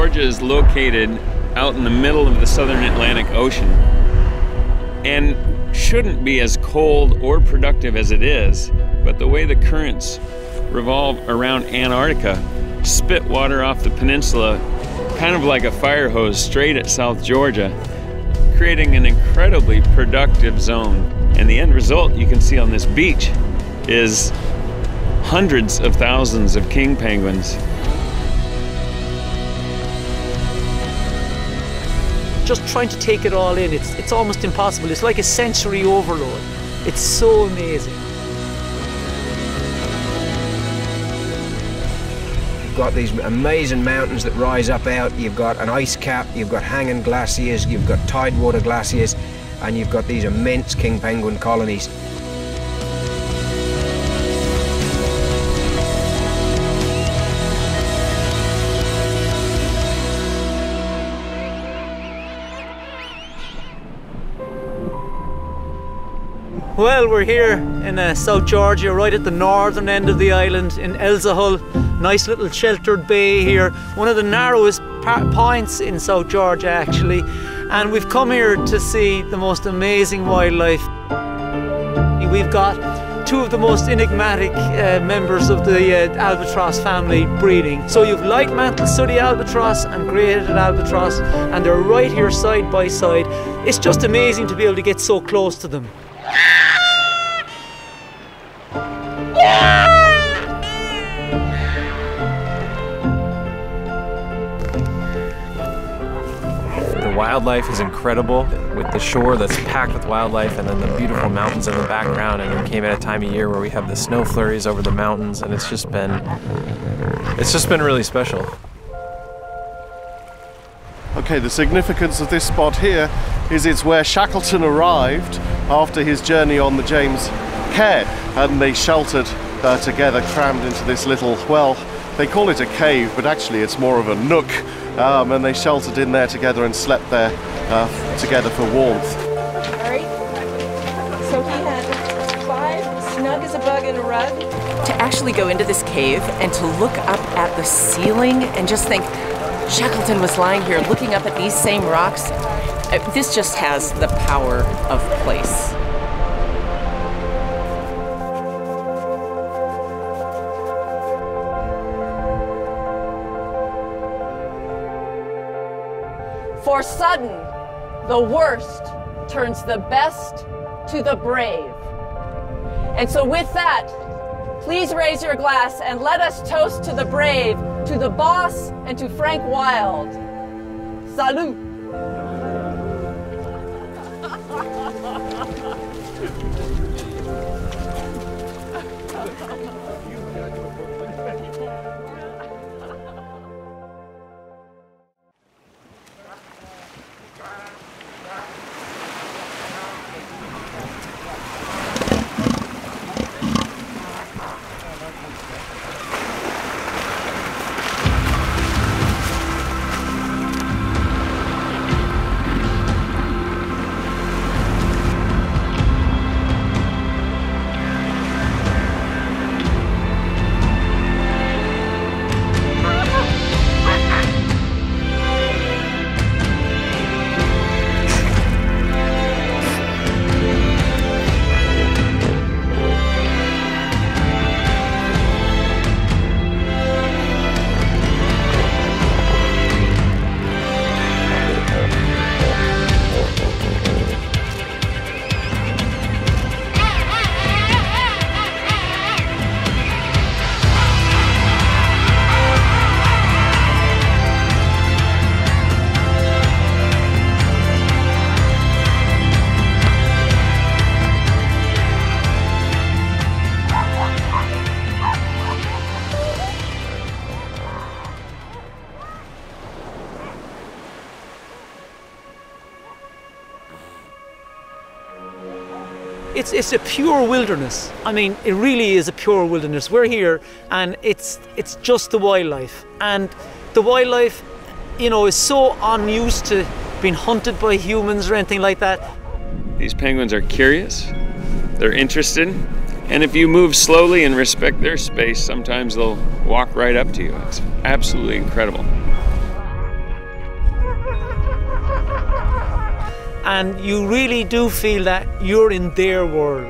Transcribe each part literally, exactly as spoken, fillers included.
Georgia is located out in the middle of the southern Atlantic Ocean and shouldn't be as cold or productive as it is, but the way the currents revolve around Antarctica spit water off the peninsula kind of like a fire hose straight at South Georgia, creating an incredibly productive zone. And the end result you can see on this beach is hundreds of thousands of king penguins. Just trying to take it all in, it's, it's almost impossible. It's like a sensory overload. It's so amazing. You've got these amazing mountains that rise up out, you've got an ice cap, you've got hanging glaciers, you've got tidewater glaciers, and you've got these immense king penguin colonies. Well, we're here in uh, South Georgia, right at the northern end of the island in Elzahul. Nice little sheltered bay here, one of the narrowest points in South Georgia actually. And we've come here to see the most amazing wildlife. We've got two of the most enigmatic uh, members of the uh, albatross family breeding. So you've light mantle sooty albatross and grey-headed albatross, and they're right here side by side. It's just amazing to be able to get so close to them. The wildlife is incredible, with the shore that's packed with wildlife and then the beautiful mountains in the background, and we came at a time of year where we have the snow flurries over the mountains, and it's just been it's just been really special. Okay, the significance of this spot here is it's where Shackleton arrived after his journey on the James Caird, and they sheltered uh, together, crammed into this little, well, they call it a cave, but actually it's more of a nook, um, and they sheltered in there together and slept there uh, together for warmth. All right, so he had five, snug as a bug in a rug. To actually go into this cave and to look up at the ceiling and just think, Shackleton was lying here looking up at these same rocks. This just has the power of place. For sudden, the worst turns the best to the brave. And so with that, please raise your glass and let us toast to the brave, to the boss, and to Frank Wild. Salute. It's, it's a pure wilderness. I mean, it really is a pure wilderness. We're here and it's, it's just the wildlife. And the wildlife, you know, is so unused to being hunted by humans or anything like that. These penguins are curious, they're interested, and if you move slowly and respect their space, sometimes they'll walk right up to you. It's absolutely incredible. and you really do feel that you're in their world.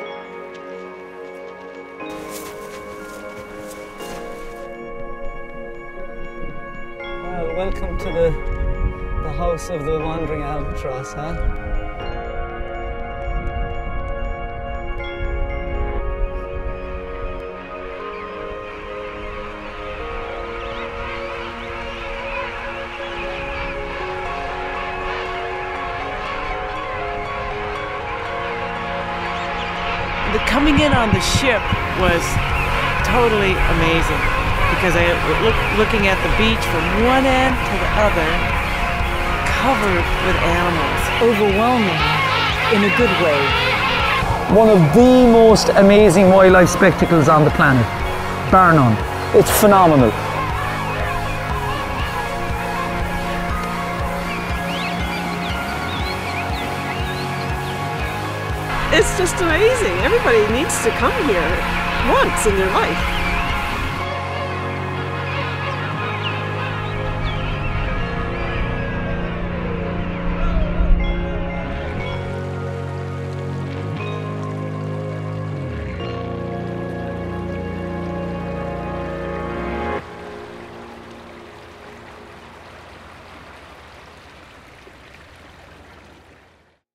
Well, welcome to the, the house of the wandering albatross, huh? The coming in on the ship was totally amazing because I look looking at the beach from one end to the other, covered with animals. Overwhelming in a good way. One of the most amazing wildlife spectacles on the planet, bar none. It's phenomenal. It's just amazing. Everybody needs to come here once in their life.